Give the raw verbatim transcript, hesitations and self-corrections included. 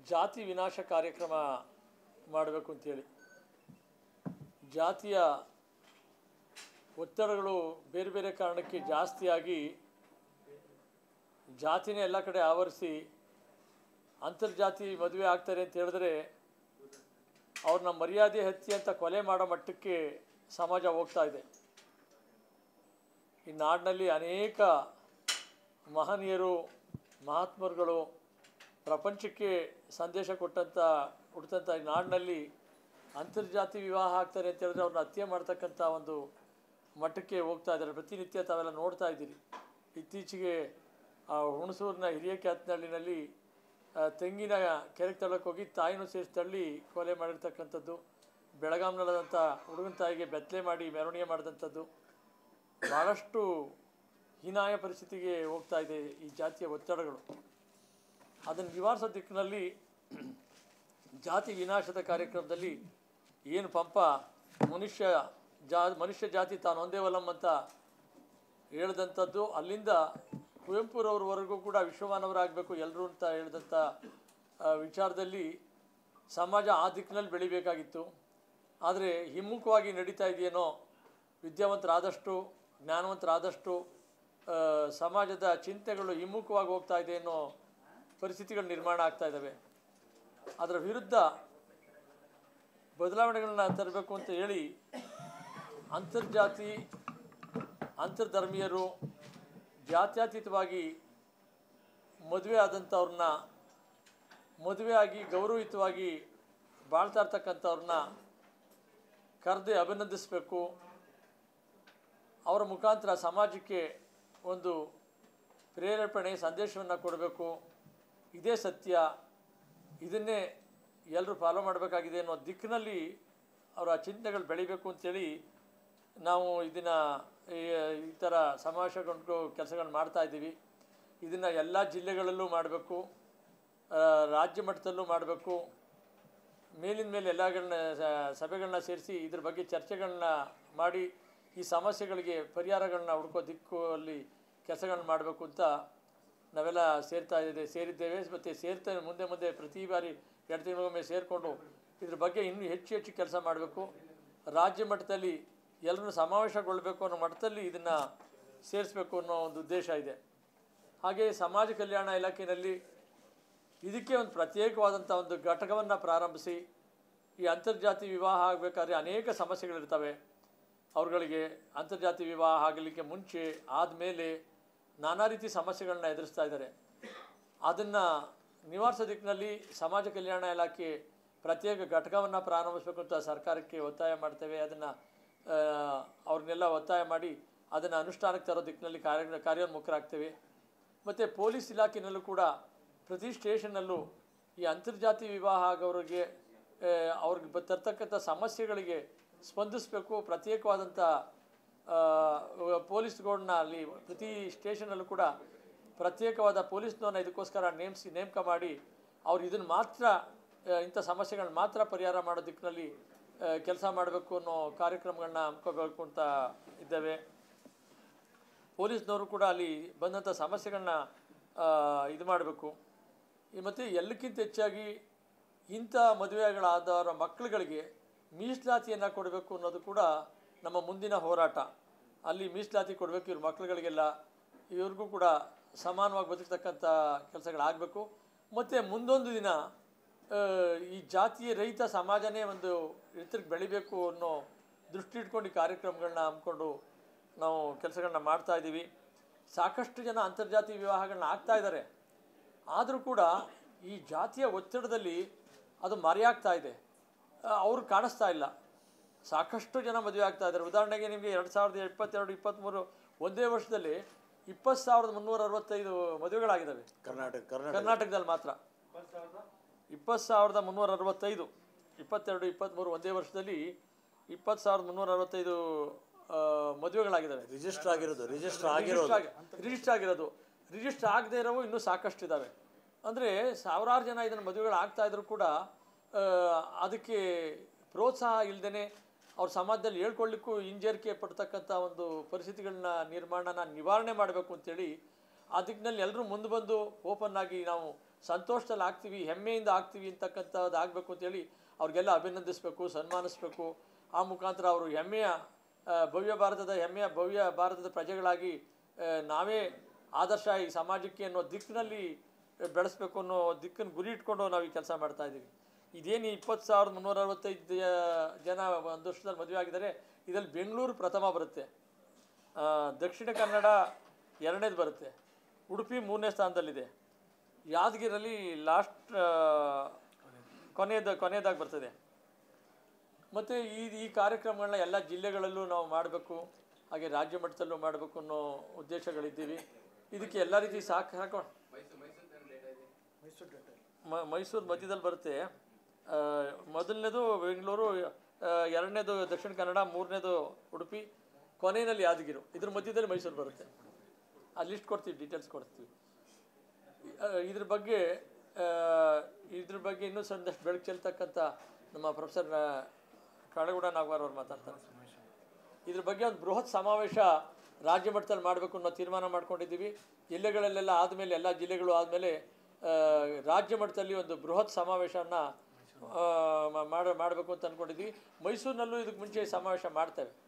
ಜಾತಿ ವಿನಾಶ ಕಾರ್ಯಕ್ರಮ ಮಾಡಬೇಕು ಅಂತೇಳಿ ಜಾತಿಯ ಒತ್ತಡಗಳು ಬೇರೆ ಬೇರೆ ಕಾರಣಕ್ಕೆ ಜಾಸ್ತಿಯಾಗಿ ಜಾತಿನೇ ಎಲ್ಲ ಕಡೆ ಆವರಿಸಿ ಅಂತರ್ಜಾತಿ ಮದುವೆ ಆಗ್ತಾರೆ ಅಂತ ಹೇಳಿದ್ರೆ ಅವ್ರನ್ನ ಮರ್ಯಾದೆ ಹತ್ಯೆ ಅಂತ ಕೊಲೆ ಮಾಡೋ ಮಟ್ಟಕ್ಕೆ ಸಮಾಜ ಹೋಗ್ತಾ ಇದೆ. ಈ ನಾಡಿನಲ್ಲಿ ಅನೇಕ ಮಹನೀಯರು ಮಹಾತ್ಮರುಗಳು ಪ್ರಪಂಚಕ್ಕೆ ಸಂದೇಶ ಕೊಟ್ಟಂಥ ಕೊಡ್ತಂಥ ಈ ನಾಡಿನಲ್ಲಿ ಅಂತರ್ಜಾತಿ ವಿವಾಹ ಆಗ್ತಾರೆ ಅಂತ ಹೇಳಿದ್ರೆ ಅವ್ರನ್ನ ಹತ್ಯೆ ಮಾಡ್ತಕ್ಕಂಥ ಒಂದು ಮಟ್ಟಕ್ಕೆ ಹೋಗ್ತಾ ಇದ್ದಾರೆ. ಪ್ರತಿನಿತ್ಯ ತಾವೆಲ್ಲ ನೋಡ್ತಾ ಇದ್ದೀರಿ. ಇತ್ತೀಚೆಗೆ ಹುಣಸೂರಿನ ಹಿರಿಯಕ್ಯಾತನಹಳ್ಳಿನಲ್ಲಿ ತೆಂಗಿನ ಕೆರೆಗೆ ತಳ್ಳಕ್ಕೆ ಹೋಗಿ ತಾಯಿನೂ ಸೇರಿಸಿ ತಳ್ಳಿ ಕೊಲೆ ಮಾಡಿರ್ತಕ್ಕಂಥದ್ದು, ಬೆಳಗಾಂನಲ್ಲದಂಥ ಹುಡುಗನ ತಾಯಿಗೆ ಬೆತ್ತಲೆ ಮಾಡಿ ಮೆರವಣಿಗೆ ಮಾಡಿದಂಥದ್ದು ಭಾಳಷ್ಟು ಹೀನಾಯ ಪರಿಸ್ಥಿತಿಗೆ ಹೋಗ್ತಾ ಇದೆ ಈ ಜಾತಿಯ ಒತ್ತಡಗಳು. ಅದನ್ನು ನಿವಾರಿಸೋ ದಿಕ್ಕಿನಲ್ಲಿ ಜಾತಿ ವಿನಾಶದ ಕಾರ್ಯಕ್ರಮದಲ್ಲಿ ಏನು ಪಂಪ ಮನುಷ್ಯ ಜಾ ಮನುಷ್ಯ ಜಾತಿ ತಾನು ಒಂದೇ ಒಲಂ ಅಂತ ಹೇಳ್ದಂಥದ್ದು, ಅಲ್ಲಿಂದ ಕುವೆಂಪುರವ್ರವರೆಗೂ ಕೂಡ ವಿಶ್ವಮಾನವರಾಗಬೇಕು ಎಲ್ಲರೂ ಅಂತ ಹೇಳಿದಂಥ ವಿಚಾರದಲ್ಲಿ ಸಮಾಜ ಆ ದಿಕ್ಕಿನಲ್ಲಿ ಬೆಳಿಬೇಕಾಗಿತ್ತು. ಆದರೆ ಹಿಮ್ಮುಖವಾಗಿ ನಡೀತಾ ಇದೆಯೇನೋ, ವಿದ್ಯಾವಂತರಾದಷ್ಟು ಜ್ಞಾನವಂತರಾದಷ್ಟು ಸಮಾಜದ ಚಿಂತೆಗಳು ಹಿಮ್ಮುಖವಾಗಿ ಹೋಗ್ತಾ ಇದೆ ಅನ್ನೋ ಪರಿಸ್ಥಿತಿಗಳು ನಿರ್ಮಾಣ ಆಗ್ತಾ ಇದ್ದಾವೆ. ಅದರ ವಿರುದ್ಧ ಬದಲಾವಣೆಗಳನ್ನ ತರಬೇಕು ಅಂತ ಹೇಳಿ ಅಂತರ್ಜಾತಿ ಅಂತರ್ಧರ್ಮೀಯರು ಜಾತ್ಯತೀತವಾಗಿ ಮದುವೆ ಆದಂಥವ್ರನ್ನ ಮದುವೆ ಆಗಿ ಗೌರವಯುತವಾಗಿ ಬಾಳ್ತಾ ಇರ್ತಕ್ಕಂಥವ್ರನ್ನ ಕರೆದು ಅಭಿನಂದಿಸಬೇಕು. ಅವರ ಮುಖಾಂತರ ಸಮಾಜಕ್ಕೆ ಒಂದು ಪ್ರೇರೇಪಣೆ ಸಂದೇಶವನ್ನು ಕೊಡಬೇಕು. ಇದೇ ಸತ್ಯ, ಇದನ್ನೇ ಎಲ್ಲರೂ ಫಾಲೋ ಮಾಡಬೇಕಾಗಿದೆ ಅನ್ನೋ ದಿಕ್ಕಿನಲ್ಲಿ ಅವರ ಚಿಂತನೆಗಳು ಬೆಳಿಬೇಕು ಅಂಥೇಳಿ ನಾವು ಇದನ್ನು ಈ ಥರ ಸಮಾವೇಶಗೊಂಡು ಕೆಲಸಗಳು ಮಾಡ್ತಾಯಿದ್ದೀವಿ. ಇದನ್ನು ಎಲ್ಲ ಜಿಲ್ಲೆಗಳಲ್ಲೂ ಮಾಡಬೇಕು, ರಾಜ್ಯ ಮಟ್ಟದಲ್ಲೂ ಮಾಡಬೇಕು. ಮೇಲಿನ ಮೇಲೆ ಎಲ್ಲಗಳನ್ನ ಸಭೆಗಳನ್ನ ಸೇರಿಸಿ ಇದ್ರ ಬಗ್ಗೆ ಚರ್ಚೆಗಳನ್ನ ಮಾಡಿ ಈ ಸಮಸ್ಯೆಗಳಿಗೆ ಪರಿಹಾರಗಳನ್ನ ಹುಡುಕೋ ದಿಕ್ಕಲ್ಲಿ ಕೆಲಸಗಳನ್ನ ಮಾಡಬೇಕು ಅಂತ ನಾವೆಲ್ಲ ಸೇರ್ತಾ ಇದ್ದೇವೆ ಸೇರಿದ್ದೇವೆ ಮತ್ತು ಸೇರ್ತಾ ಮುಂದೆ ಮುಂದೆ ಪ್ರತಿ ಬಾರಿ ಎರಡು ತಿಂಗಳಿಗೊಮ್ಮೆ ಸೇರಿಕೊಂಡು ಇದ್ರ ಬಗ್ಗೆ ಇನ್ನೂ ಹೆಚ್ಚು ಹೆಚ್ಚು ಕೆಲಸ ಮಾಡಬೇಕು. ರಾಜ್ಯ ಮಟ್ಟದಲ್ಲಿ ಎಲ್ಲರೂ ಸಮಾವೇಶಗೊಳ್ಳಬೇಕು ಅನ್ನೋ ಮಟ್ಟದಲ್ಲಿ ಇದನ್ನು ಸೇರಿಸಬೇಕು ಅನ್ನೋ ಒಂದು ಉದ್ದೇಶ ಇದೆ. ಹಾಗೆ ಸಮಾಜ ಕಲ್ಯಾಣ ಇಲಾಖೆಯಲ್ಲಿ ಇದಕ್ಕೆ ಒಂದು ಪ್ರತ್ಯೇಕವಾದಂಥ ಒಂದು ಘಟಕವನ್ನು ಪ್ರಾರಂಭಿಸಿ ಈ ಅಂತರ್ಜಾತಿ ವಿವಾಹ ಆಗಬೇಕಾದ್ರೆ ಅನೇಕ ಸಮಸ್ಯೆಗಳಿರ್ತವೆ. ಅವ್ರುಗಳಿಗೆ ಅಂತರ್ಜಾತಿ ವಿವಾಹ ಆಗಲಿಕ್ಕೆ ಮುಂಚೆ ಆದಮೇಲೆ ನಾನಾ ರೀತಿ ಸಮಸ್ಯೆಗಳನ್ನ ಎದುರಿಸ್ತಾ ಇದ್ದಾರೆ. ಅದನ್ನು ನಿವಾರಿಸೋ ದಿಕ್ಕಿನಲ್ಲಿ ಸಮಾಜ ಕಲ್ಯಾಣ ಇಲಾಖೆ ಪ್ರತ್ಯೇಕ ಘಟಕವನ್ನು ಪ್ರಾರಂಭಿಸಬೇಕು ಅಂತ ಸರ್ಕಾರಕ್ಕೆ ಒತ್ತಾಯ ಮಾಡ್ತೇವೆ. ಅದನ್ನು ಅವ್ರನ್ನೆಲ್ಲ ಒತ್ತಾಯ ಮಾಡಿ ಅದನ್ನು ಅನುಷ್ಠಾನಕ್ಕೆ ತರೋ ದಿಕ್ಕಿನಲ್ಲಿ ಕಾರ್ಯ ಕಾರ್ಯೋನ್ಮುಖರಾಗ್ತೇವೆ. ಮತ್ತು ಪೊಲೀಸ್ ಇಲಾಖೆಯಲ್ಲೂ ಕೂಡ ಪ್ರತಿ ಸ್ಟೇಷನ್ನಲ್ಲೂ ಈ ಅಂತರ್ಜಾತಿ ವಿವಾಹ ಆಗೋರಿಗೆ ಅವ್ರಿಗೆ ತರ್ತಕ್ಕಂಥ ಸಮಸ್ಯೆಗಳಿಗೆ ಸ್ಪಂದಿಸಬೇಕು. ಪ್ರತ್ಯೇಕವಾದಂಥ ಪೊಲೀಸ್ಗಳನ್ನ ಅಲ್ಲಿ ಪ್ರತಿ ಸ್ಟೇಷನಲ್ಲೂ ಕೂಡ ಪ್ರತ್ಯೇಕವಾದ ಪೊಲೀಸ್ನವ್ರನ್ನ ಇದಕ್ಕೋಸ್ಕರ ನೇಮಿಸಿ ನೇಮಕ ಮಾಡಿ ಅವ್ರು ಇದನ್ನು ಮಾತ್ರ ಇಂಥ ಸಮಸ್ಯೆಗಳನ್ನ ಮಾತ್ರ ಪರಿಹಾರ ಮಾಡೋ ದಿಕ್ಕಿನಲ್ಲಿ ಕೆಲಸ ಮಾಡಬೇಕು ಅನ್ನೋ ಕಾರ್ಯಕ್ರಮಗಳನ್ನ ಹಮ್ಮಿಕೋಬೇಕು ಅಂತ ಇದ್ದೇವೆ. ಪೊಲೀಸ್ನವರು ಕೂಡ ಅಲ್ಲಿ ಬಂದಂಥ ಸಮಸ್ಯೆಗಳನ್ನ ಇದು ಮಾಡಬೇಕು. ಮತ್ತು ಎಲ್ಲಕ್ಕಿಂತ ಹೆಚ್ಚಾಗಿ ಇಂಥ ಮದುವೆಗಳಾದವರ ಮಕ್ಕಳುಗಳಿಗೆ ಮೀಸಲಾತಿಯನ್ನು ಕೊಡಬೇಕು ಅನ್ನೋದು ಕೂಡ ನಮ್ಮ ಮುಂದಿನ ಹೋರಾಟ. ಅಲ್ಲಿ ಮೀಸಲಾತಿ ಕೊಡಬೇಕು ಇವ್ರ ಮಕ್ಕಳುಗಳಿಗೆಲ್ಲ, ಇವ್ರಿಗೂ ಕೂಡ ಸಮಾನವಾಗಿ ಬದುಕ್ತಕ್ಕಂಥ ಕೆಲಸಗಳಾಗಬೇಕು. ಮತ್ತು ಮುಂದೊಂದು ದಿನ ಈ ಜಾತಿಯ ರಹಿತ ಸಮಾಜನೇ ಒಂದು ಎತ್ತರಕ್ಕೆ ಬೆಳಿಬೇಕು ಅನ್ನೋ ದೃಷ್ಟಿ ಇಟ್ಕೊಂಡು ಈ ಕಾರ್ಯಕ್ರಮಗಳನ್ನ ಹಮ್ಮಿಕೊಂಡು ನಾವು ಕೆಲಸಗಳನ್ನ ಮಾಡ್ತಾಯಿದ್ದೀವಿ. ಸಾಕಷ್ಟು ಜನ ಅಂತರ್ಜಾತಿ ವಿವಾಹಗಳನ್ನ ಆಗ್ತಾ ಇದ್ದಾರೆ. ಆದರೂ ಕೂಡ ಈ ಜಾತಿಯ ಒತ್ತಡದಲ್ಲಿ ಅದು ಮರೆಯಾಗ್ತಾ ಇದೆ, ಅವ್ರು ಕಾಣಿಸ್ತಾ ಇಲ್ಲ. ಸಾಕಷ್ಟು ಜನ ಮದುವೆ ಆಗ್ತಾ ಇದ್ದಾರೆ. ಉದಾಹರಣೆಗೆ ನಿಮಗೆ ಎರಡು ಸಾವಿರದ ಇಪ್ಪತ್ತೆರಡು ಇಪ್ಪತ್ತ್ಮೂರು ಒಂದೇ ವರ್ಷದಲ್ಲಿ ಇಪ್ಪತ್ತು ಸಾವಿರದ ಮುನ್ನೂರ ಅರವತ್ತೈದು ಮದುವೆಗಳಾಗಿದ್ದಾವೆ ಕರ್ನಾಟಕ ಕರ್ನಾಟಕದಲ್ಲಿ ಮಾತ್ರ. ಇಪ್ಪತ್ತು ಸಾವಿರದ ಮುನ್ನೂರ ಅರವತ್ತೈದು ಇಪ್ಪತ್ತೆರಡು ಇಪ್ಪತ್ತ್ಮೂರು ಒಂದೇ ವರ್ಷದಲ್ಲಿ ಇಪ್ಪತ್ತು ಸಾವಿರದ ಮುನ್ನೂರ ಅರವತ್ತೈದು ಮದುವೆಗಳಾಗಿದ್ದಾವೆ. ರಿಜಿಸ್ಟರ್ ಆಗಿರೋದು ರಿಜಿಸ್ಟರ್ ಆಗಿರೋದು ರಿಜಿಸ್ಟರ್ ಆಗಿರೋದು ರಿಜಿಸ್ಟರ್ ಆಗದೇ ಇರೋವು ಇನ್ನೂ ಸಾಕಷ್ಟು ಇದ್ದಾವೆ. ಅಂದರೆ ಸಾವಿರಾರು ಜನ ಇದನ್ನು ಮದುವೆಗಳು ಆಗ್ತಾಯಿದ್ರು ಕೂಡ ಅದಕ್ಕೆ ಪ್ರೋತ್ಸಾಹ ಇಲ್ಲದೇ ಅವ್ರ ಸಮಾಜದಲ್ಲಿ ಹೇಳ್ಕೊಳ್ಳಿಕ್ಕೂ ಹಿಂಜರಿಕೆ ಪಡ್ತಕ್ಕಂಥ ಒಂದು ಪರಿಸ್ಥಿತಿಗಳನ್ನ ನಿರ್ಮಾಣನ ನಿವಾರಣೆ ಮಾಡಬೇಕು ಅಂತೇಳಿ ಆ ದಿಕ್ಕಿನಲ್ಲಿ ಎಲ್ಲರೂ ಮುಂದೆ ಬಂದು ಓಪನ್ ಆಗಿ ನಾವು ಸಂತೋಷದಲ್ಲಿ ಆಗ್ತೀವಿ, ಹೆಮ್ಮೆಯಿಂದ ಆಗ್ತೀವಿ ಅಂತಕ್ಕಂಥದ್ದು ಆಗಬೇಕು ಅಂತೇಳಿ ಅವ್ರಿಗೆಲ್ಲ ಅಭಿನಂದಿಸಬೇಕು, ಸನ್ಮಾನಿಸಬೇಕು. ಆ ಮುಖಾಂತರ ಅವರು ಹೆಮ್ಮೆಯ ಭವ್ಯ ಭಾರತದ ಹೆಮ್ಮೆಯ ಭವ್ಯ ಭಾರತದ ಪ್ರಜೆಗಳಾಗಿ ನಾವೇ ಆದರ್ಶ ಈ ಸಮಾಜಕ್ಕೆ ಅನ್ನೋ ದಿಕ್ಕಿನಲ್ಲಿ ಬೆಳೆಸಬೇಕು ಅನ್ನೋ ದಿಕ್ಕನ್ನು ಗುರಿ ಇಟ್ಕೊಂಡು ನಾವು ಈ ಕೆಲಸ ಮಾಡ್ತಾಯಿದ್ದೀವಿ. ಇದೇನು ಇಪ್ಪತ್ತು ಸಾವಿರದ ಮುನ್ನೂರ ಅರವತ್ತೈದು ಜನ ಒಂದು ವರ್ಷದಲ್ಲಿ ಮದುವೆ ಆಗಿದ್ದಾರೆ. ಇದರಲ್ಲಿ ಬೆಂಗಳೂರು ಪ್ರಥಮ ಬರುತ್ತೆ, ದಕ್ಷಿಣ ಕನ್ನಡ ಎರಡನೇದು ಬರುತ್ತೆ, ಉಡುಪಿ ಮೂರನೇ ಸ್ಥಾನದಲ್ಲಿದೆ, ಯಾದಗಿರಲ್ಲಿ ಲಾಸ್ಟ್ ಕೊನೆಯದ ಕೊನೆಯದಾಗಿ ಬರ್ತದೆ. ಮತ್ತು ಈ ಈ ಕಾರ್ಯಕ್ರಮಗಳನ್ನ ಎಲ್ಲ ಜಿಲ್ಲೆಗಳಲ್ಲೂ ನಾವು ಮಾಡಬೇಕು, ಹಾಗೆ ರಾಜ್ಯ ಮಟ್ಟದಲ್ಲೂ ಮಾಡಬೇಕು ಅನ್ನೋ ಉದ್ದೇಶಗಳಿದ್ದೀವಿ. ಇದಕ್ಕೆ ಎಲ್ಲ ರೀತಿ ಸಾಕು ಹಾಕೊಂಡು ಮೈಸೂರು ಮಧ್ಯದಲ್ಲಿ ಬರುತ್ತೆ. ಮೊದಲನೇದು ಬೆಂಗಳೂರು, ಎರಡನೇದು ದಕ್ಷಿಣ ಕನ್ನಡ, ಮೂರನೇದು ಉಡುಪಿ, ಕೊನೆಯಲ್ಲಿ ಯಾದಗಿರಿ, ಇದ್ರ ಮಧ್ಯದಲ್ಲಿ ಮೈಸೂರು ಬರುತ್ತೆ. ಆ ಲಿಸ್ಟ್ ಕೊಡ್ತೀವಿ, ಡೀಟೇಲ್ಸ್ ಕೊಡ್ತೀವಿ. ಇದ್ರ ಬಗ್ಗೆ ಇದ್ರ ಬಗ್ಗೆ ಇನ್ನೂ ಸಂದಷ್ಟು ಬೆಳಕು ಚೆಲ್ತಕ್ಕಂಥ ನಮ್ಮ ಪ್ರೊಫೆಸರ್ ಕಾಳಗೌಡ ನಾಗವಾರ ಅವ್ರು ಮಾತಾಡ್ತಾರೆ. ಇದ್ರ ಬಗ್ಗೆ ಒಂದು ಬೃಹತ್ ಸಮಾವೇಶ ರಾಜ್ಯ ಮಟ್ಟದಲ್ಲಿ ಮಾಡಬೇಕು ಅನ್ನೋ ತೀರ್ಮಾನ ಮಾಡ್ಕೊಂಡಿದ್ದೀವಿ. ಜಿಲ್ಲೆಗಳಲ್ಲೆಲ್ಲ ಆದಮೇಲೆ, ಎಲ್ಲ ಜಿಲ್ಲೆಗಳು ಆದಮೇಲೆ ರಾಜ್ಯ ಮಟ್ಟದಲ್ಲಿ ಒಂದು ಬೃಹತ್ ಸಮಾವೇಶವನ್ನು ಮಾಡ ಮಾಡಬೇಕು ಅಂತ ಅಂದ್ಕೊಂಡಿದ್ದೀವಿ. ಮೈಸೂರಿನಲ್ಲೂ ಇದಕ್ಕೆ ಮುಂಚೆ ಸಮಾವೇಶ ಮಾಡ್ತೇವೆ.